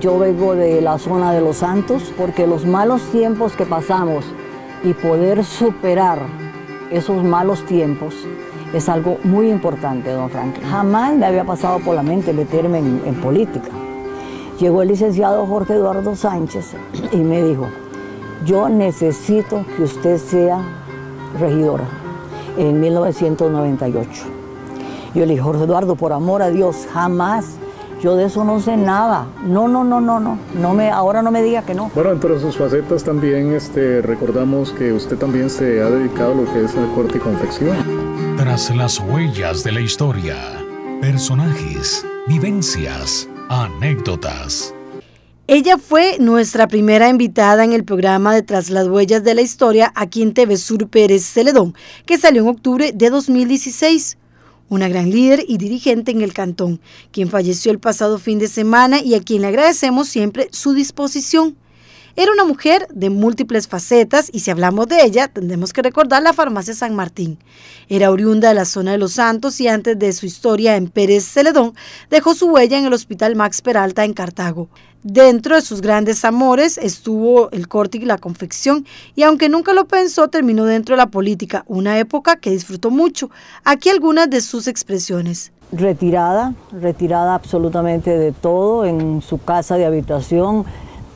Yo vengo de la zona de Los Santos, porque los malos tiempos que pasamos y poder superar esos malos tiempos es algo muy importante, don Franklin. Jamás me había pasado por la mente meterme en política. Llegó el licenciado Jorge Eduardo Sánchez y me dijo, yo necesito que usted sea regidora en 1998. Yo le dije, Jorge Eduardo, por amor a Dios, jamás, yo de eso no sé nada. No, ahora no me diga que no. Bueno, entre sus facetas también recordamos que usted también se ha dedicado a lo que es el corte y confección. Tras las huellas de la historia, personajes, vivencias, anécdotas. Ella fue nuestra primera invitada en el programa de Tras las huellas de la historia aquí en TV Sur Pérez Celedón, que salió en octubre de 2016. Una gran líder y dirigente en el cantón, quien falleció el pasado fin de semana y a quien le agradecemos siempre su disposición. Era una mujer de múltiples facetas y si hablamos de ella, tendremos que recordar la farmacia San Martín. Era oriunda de la zona de Los Santos y antes de su historia en Pérez Celedón, dejó su huella en el Hospital Max Peralta en Cartago. Dentro de sus grandes amores estuvo el corte y la confección y aunque nunca lo pensó, terminó dentro de la política, una época que disfrutó mucho. Aquí algunas de sus expresiones. Retirada absolutamente de todo, en su casa de habitación,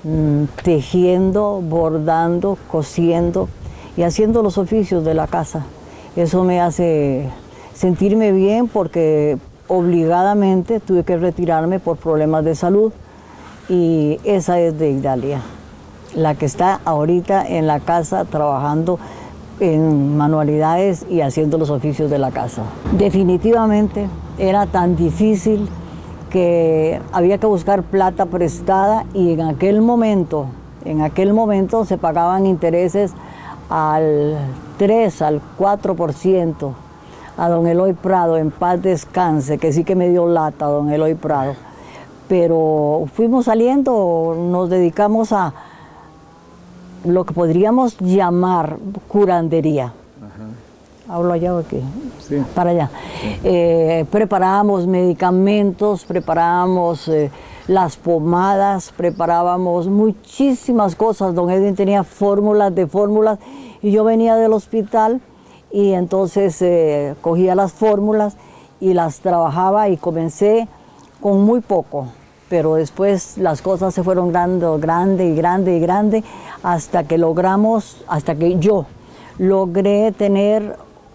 tejiendo, bordando, cosiendo y haciendo los oficios de la casa. Eso me hace sentirme bien porque obligadamente tuve que retirarme por problemas de salud y esa es de Idalia, la que está ahorita en la casa trabajando en manualidades y haciendo los oficios de la casa. Definitivamente era tan difícil que había que buscar plata prestada y en aquel momento se pagaban intereses al 3, al 4%. A don Eloy Prado, en paz descanse, que sí que me dio lata don Eloy Prado. Pero fuimos saliendo, nos dedicamos a lo que podríamos llamar curandería. ¿Hablo allá o aquí? Sí. Para allá. Sí. Preparábamos medicamentos, preparábamos las pomadas, preparábamos muchísimas cosas. Don Edwin tenía fórmulas de fórmulas y yo venía del hospital y entonces cogía las fórmulas y las trabajaba y comencé con muy poco. Pero después las cosas se fueron grande, hasta que yo logré tener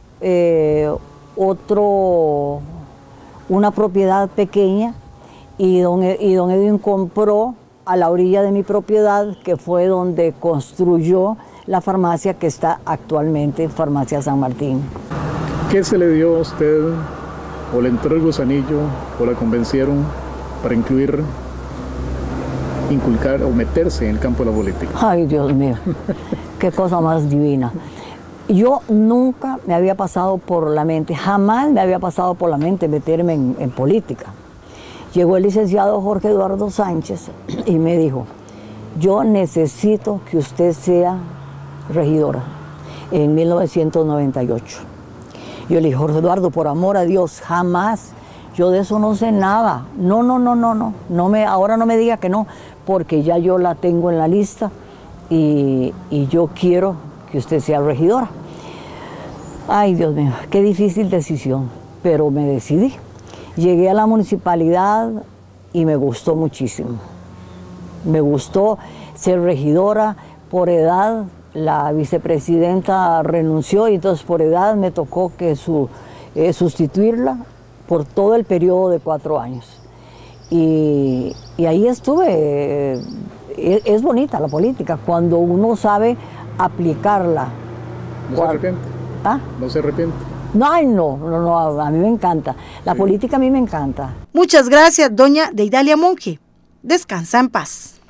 una propiedad pequeña y don Edwin compró a la orilla de mi propiedad, que fue donde construyó la farmacia que está actualmente, Farmacia San Martín. ¿Qué se le dio a usted, o le entró el gusanillo, o la convencieron para inculcar o meterse en el campo de la política? Ay, Dios mío, qué cosa más divina. Yo nunca me había pasado por la mente, jamás me había pasado por la mente meterme en política. Llegó el licenciado Jorge Eduardo Sánchez y me dijo, yo necesito que usted sea regidora en 1998. Yo le dije, Jorge Eduardo, por amor a Dios, jamás, yo de eso no sé nada. No, ahora no me diga que no, porque ya yo la tengo en la lista y yo quiero que usted sea regidora. Ay, Dios mío, qué difícil decisión, pero me decidí. Llegué a la municipalidad y me gustó muchísimo. Me gustó ser regidora. Por edad, la vicepresidenta renunció y entonces por edad me tocó que sustituirla por todo el periodo de 4 años. Y ahí estuve. Es bonita la política, cuando uno sabe aplicarla. ¿No se arrepiente? ¿Ah? ¿No se arrepiente? No, a mí me encanta. La política a mí me encanta. Muchas gracias, doña Deidalia Monge. Descansa en paz.